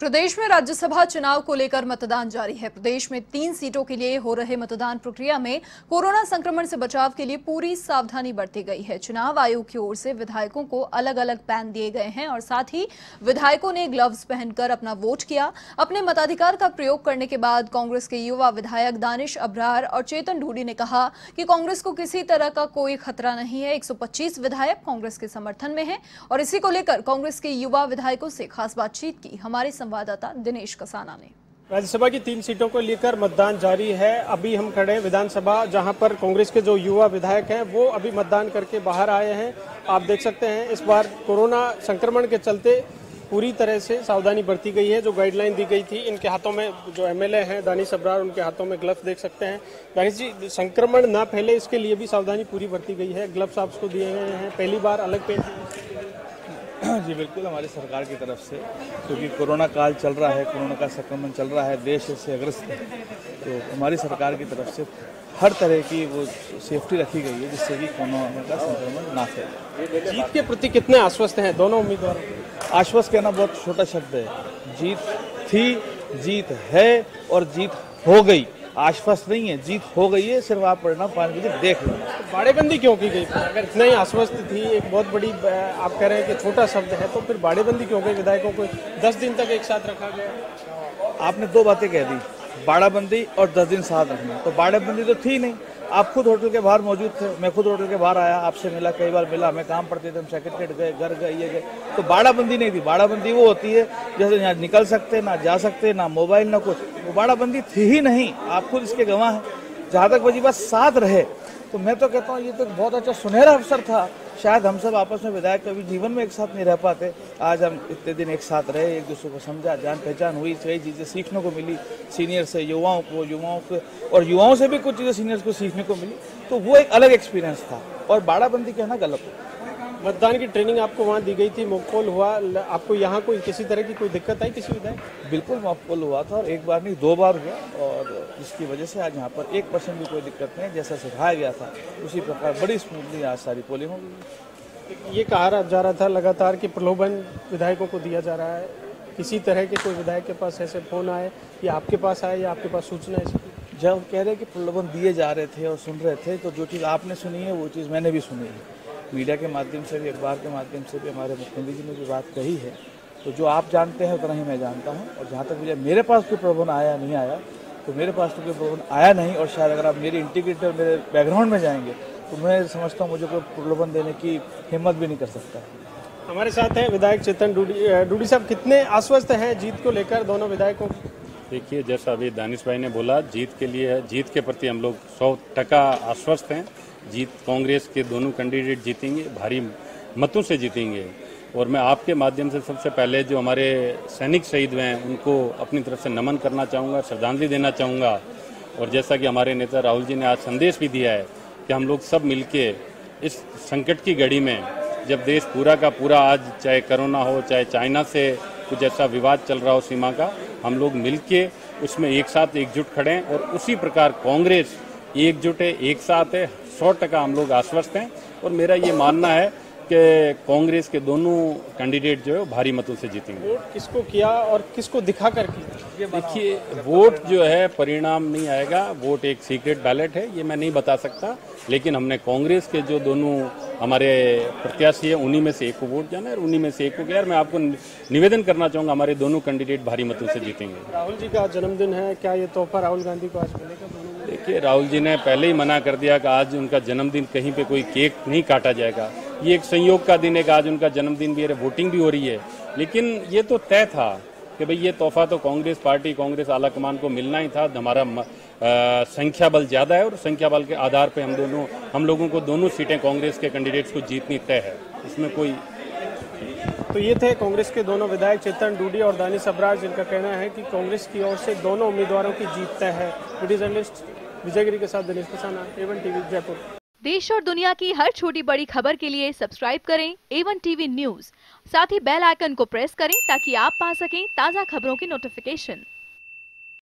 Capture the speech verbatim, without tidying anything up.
प्रदेश में राज्यसभा चुनाव को लेकर मतदान जारी है। प्रदेश में तीन सीटों के लिए हो रहे मतदान प्रक्रिया में कोरोना संक्रमण से बचाव के लिए पूरी सावधानी बरती गई है। चुनाव आयोग की ओर से विधायकों को अलग अलग पैन दिए गए हैं और साथ ही विधायकों ने ग्लव्स पहनकर अपना वोट किया। अपने मताधिकार का प्रयोग करने के बाद कांग्रेस के युवा विधायक दानिश अब्रार और चेतन ढूडी ने कहा कि कांग्रेस को किसी तरह का कोई खतरा नहीं है। एक सौ पच्चीस विधायक कांग्रेस के समर्थन में हैं और इसी को लेकर कांग्रेस के युवा विधायकों से खास बातचीत की हमारे संवाददाता दिनेश कसाना ने। राज्यसभा की तीन सीटों को लेकर मतदान जारी है। अभी हम खड़े हैं विधानसभा, जहां पर कांग्रेस के जो युवा विधायक हैं वो अभी मतदान करके बाहर आए हैं। आप देख सकते हैं इस बार कोरोना संक्रमण के चलते पूरी तरह से सावधानी बरती गई है। जो गाइडलाइन दी गई थी, इनके हाथों में जो एमएलए हैं दानिश अब्रार, उनके हाथों में ग्लव्स देख सकते हैं। दानिश जी, संक्रमण ना फैले इसके लिए भी सावधानी पूरी बरती गई है। ग्लव्स आपको दिए गए हैं, पहली बार अलग पेंट। जी बिल्कुल, हमारी सरकार की तरफ से, क्योंकि कोरोना काल चल रहा है, कोरोना का संक्रमण चल रहा है, देश इससे ग्रस्त है, तो हमारी सरकार की तरफ से हर तरह की वो सेफ्टी रखी गई है जिससे कि कोरोना का संक्रमण ना फैले। जीत के प्रति कितने आश्वस्त हैं दोनों उम्मीदवार? आश्वस्त कहना बहुत छोटा शब्द है। जीत थी, जीत है और जीत हो गई। आश्वस्त नहीं है, जीत हो गई है। सिर्फ आप परिणाम पाने के लिए देख लो। बाड़ेबंदी क्यों की गई? अगर इतना ही आश्वस्त थी, एक बहुत बड़ी आप कह रहे हैं कि छोटा शब्द है, तो फिर बाड़ेबंदी क्यों गई? विधायकों को दस दिन तक एक साथ रखा गया। आपने दो बातें कह दी, बाड़ाबंदी और दस दिन साथ रखना। तो बाड़ाबंदी तो थी नहीं। आप खुद होटल के बाहर मौजूद थे, मैं खुद होटल के बाहर आया, आपसे मिला, कई बार मिला, हमें काम पड़ते थे, हम सेक्रेटरीट गए, घर गए, ये गए। तो बाड़ाबंदी नहीं थी। बाड़ाबंदी वो होती है जैसे यहाँ निकल सकते, ना जा सकते, ना मोबाइल, ना कुछ। वो बाड़ाबंदी थी ही नहीं। आप खुद इसके गवाह हैं। जहाँ तक वही बात साथ रहे, तो मैं तो कहता हूँ ये तो बहुत अच्छा सुनहरा अवसर था। शायद हम सब आपस में विधायक कभी जीवन में एक साथ नहीं रह पाते, आज हम इतने दिन एक साथ रहे, एक दूसरे को समझा, जान पहचान हुई, कई चीज़ें सीखने को मिली सीनियर से, युवाओं को, युवाओं को और युवाओं से भी कुछ चीज़ें सीनियर्स को सीखने को मिली। तो वो एक अलग एक्सपीरियंस था। और बाड़ाबंदी कहना गलत है। मतदान की ट्रेनिंग आपको वहाँ दी गई थी, मॉकपोल हुआ, आपको यहाँ कोई किसी तरह की कोई दिक्कत आई किसी विधायक? बिल्कुल मॉकपोल हुआ था और एक बार नहीं दो बार हुआ, और जिसकी वजह से आज यहाँ पर एक परसेंट भी कोई दिक्कत नहीं। जैसा सिखाया गया था उसी प्रकार बड़ी स्मूथली आज सारी पोलिंग हो गई। ये कहा जा रहा था लगातार कि प्रलोभन विधायकों को दिया जा रहा है, किसी तरह के कोई विधायक के पास ऐसे फोन आए या आपके पास आए या आपके पास सूचना है? जब कह रहे कि प्रलोभन दिए जा रहे थे और सुन रहे थे, तो जो चीज़ आपने सुनी है वो चीज़ मैंने भी सुनी है। मीडिया के माध्यम से भी, अखबार के माध्यम से भी हमारे मुख्यमंत्री जी ने जो बात कही है, तो जो आप जानते हैं उतना ही मैं जानता हूँ। और जहाँ तक मुझे मेरे पास कोई प्रलोभन आया नहीं आया, तो मेरे पास तो कोई प्रलोभन आया नहीं। और शायद अगर आप मेरी इंटीग्रिटी और मेरे बैकग्राउंड में जाएंगे तो मैं समझता हूँ मुझे कोई प्रलोभन देने की हिम्मत भी नहीं कर सकता। हमारे साथ हैं विधायक चेतन ढूडी। ढूडी साहब, कितने आश्वस्त हैं जीत को लेकर दोनों विधायकों? देखिए, जैसा अभी दानिश भाई ने बोला, जीत के लिए है, जीत के प्रति हम लोग सौ टका आश्वस्त हैं। जीत कांग्रेस के दोनों कैंडिडेट जीतेंगे, भारी मतों से जीतेंगे। और मैं आपके माध्यम से सबसे पहले जो हमारे सैनिक शहीद हुए हैं उनको अपनी तरफ से नमन करना चाहूँगा, श्रद्धांजलि देना चाहूँगा। और जैसा कि हमारे नेता राहुल जी ने आज संदेश भी दिया है कि हम लोग सब मिलके इस संकट की घड़ी में, जब देश पूरा का पूरा आज, चाहे कोरोना हो, चाहे चाइना से कुछ ऐसा विवाद चल रहा हो सीमा का, हम लोग मिलके उसमें एक साथ एकजुट खड़े हैं। और उसी प्रकार कांग्रेस एकजुट है, एक साथ है, सौ टका हम लोग आश्वस्त हैं। और मेरा ये मानना है कि कांग्रेस के दोनों कैंडिडेट जो है भारी मतों से जीतेंगे। वोट किसको किया और किसको दिखा कर की? देखिए, वोट जो है परिणाम नहीं आएगा, वोट एक सीक्रेट बैलेट है, ये मैं नहीं बता सकता। लेकिन हमने कांग्रेस के जो दोनों हमारे प्रत्याशी हैं उन्हीं में से एक को वोट जाना है और उन्हीं में से एक को गया। मैं आपको निवेदन करना चाहूँगा, हमारे दोनों कैंडिडेट भारी मतों से जीतेंगे। राहुल जी का जन्मदिन है, क्या ये तोहफा राहुल गांधी को आज मिलेगा? देखिए, राहुल जी ने पहले ही मना कर दिया कि आज उनका जन्मदिन कहीं पे कोई केक नहीं काटा जाएगा। ये एक संयोग का दिन है कि आज उनका जन्मदिन भी है, वोटिंग भी हो रही है। लेकिन ये तो तय था कि भाई ये तोहफा तो कांग्रेस पार्टी, कांग्रेस आलाकमान को मिलना ही था। हमारा आ, संख्या बल ज़्यादा है और संख्या बल के आधार पे हम दोनों हम लोगों को दोनों सीटें कांग्रेस के कैंडिडेट्स को जीतनी तय है, इसमें कोई। तो ये थे कांग्रेस के दोनों विधायक चेतन ढूडी और दानिश अब्रार, जिनका कहना है कि कांग्रेस की ओर से दोनों उम्मीदवारों की जीत तय है। वीडियो जर्नलिस्ट विजयगिरी के साथ दिनेश कसाना, एवन टीवी जयपुर। देश और दुनिया की हर छोटी बड़ी खबर के लिए सब्सक्राइब करें एवन टीवी न्यूज। साथ ही बेल आइकन को प्रेस करें ताकि आप पा सकें ताज़ा खबरों की नोटिफिकेशन।